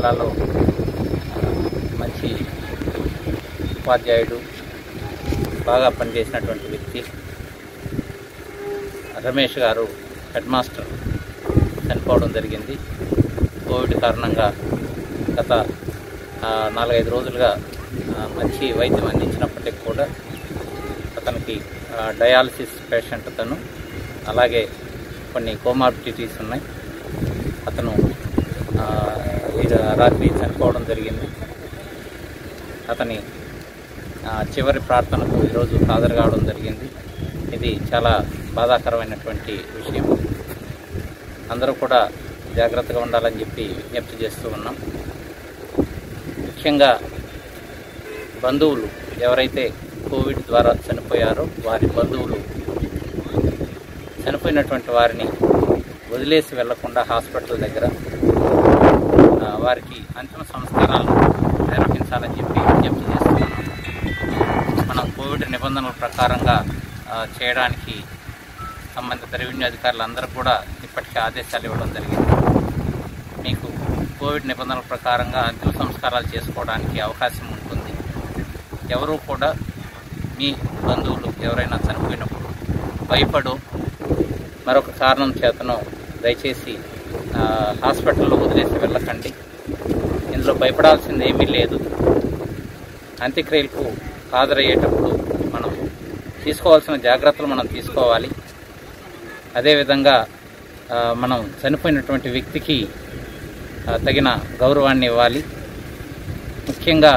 జిల్లాలో మంచి ఉపాధ్యాయుడు, బాగా పనిచేసినటువంటి వ్యక్తి రమేష్ గారు హెడ్ మాస్టర్ చనిపోవడం జరిగింది. కోవిడ్ కారణంగా గత 4-5 రోజులుగా మంచి వైద్యం అందించినప్పటికీ కూడా అతనికి డయాలసిస్ పేషెంట్ అతను, అలాగే కొన్ని కోమార్బిడిటీస్ ఉన్నాయి. అతను రాత్రి చనిపోవడం జరిగింది. అతని చివరి ప్రార్థనకు ఈరోజు హాజరు కావడం జరిగింది. ఇది చాలా బాధాకరమైనటువంటి విషయం. అందరూ కూడా జాగ్రత్తగా ఉండాలని చెప్పి విజ్ఞప్తి చేస్తూ ఉన్నాం. ముఖ్యంగా బంధువులు ఎవరైతే కోవిడ్ ద్వారా చనిపోయారో వారి బంధువులు చనిపోయినటువంటి వారిని వదిలేసి వెళ్లకుండా హాస్పిటల్ దగ్గర వారికి అంతిమ సంస్కారాలు నిర్వహించాలని చెప్పి విజ్ఞప్తి చేస్తున్నాం. మనం కోవిడ్ నిబంధనల ప్రకారంగా చేయడానికి సంబంధిత రెవెన్యూ అధికారులందరూ కూడా ఇప్పటికే ఆదేశాలు ఇవ్వడం జరిగింది. మీకు కోవిడ్ నిబంధనల ప్రకారంగా అంతిమ సంస్కారాలు చేసుకోవడానికి అవకాశం ఉంటుంది. ఎవరూ కూడా మీ బంధువులు ఎవరైనా చనిపోయినప్పుడు భయపడో మరొక కారణం చేతనో దయచేసి హాస్పిటల్లో వదిలేసి వెళ్ళకండి. ఇందులో భయపడాల్సింది ఏమీ లేదు. అంత్యక్రియలకు హాజరయ్యేటప్పుడు మనం తీసుకోవాల్సిన జాగ్రత్తలు మనం తీసుకోవాలి. అదేవిధంగా మనం చనిపోయినటువంటి వ్యక్తికి తగిన గౌరవాన్ని ఇవ్వాలి. ముఖ్యంగా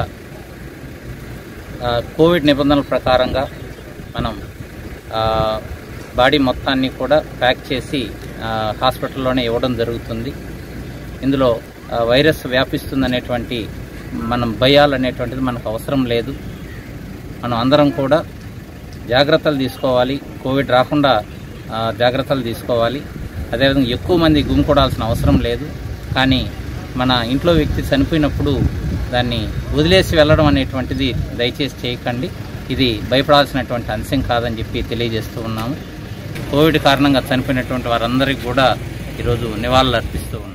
కోవిడ్ నిబంధనల ప్రకారంగా మనం బాడీ మొత్తాన్ని కూడా ప్యాక్ చేసి హాస్పిటల్లోనే ఇవ్వడం జరుగుతుంది. ఇందులో వైరస్ వ్యాపిస్తుందనేటువంటి మనం భయాలనేటువంటిది మనకు అవసరం లేదు. మనం అందరం కూడా జాగ్రత్తలు తీసుకోవాలి. కోవిడ్ రాకుండా జాగ్రత్తలు తీసుకోవాలి. అదేవిధంగా ఎక్కువ మంది గుమికూడాల్సిన అవసరం లేదు. కానీ మన ఇంట్లో వ్యక్తి చనిపోయినప్పుడు దాన్ని వదిలేసి వెళ్ళడం అనేటువంటిది దయచేసి చేయకండి. ఇది భయపడాల్సినటువంటి అంశం కాదని చెప్పి తెలియజేస్తూ ఉన్నాము. కోవిడ్ కారణంగా చనిపోయినటువంటి వారందరికీ కూడా ఈరోజు నివాళులు అర్పిస్తూ ఉన్నాము.